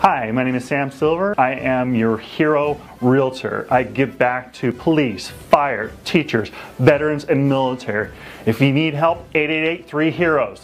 Hi, my name is Sam Silver. I am your hero realtor. I give back to police, fire, teachers, veterans, and military. If you need help, 888-3-HEROES.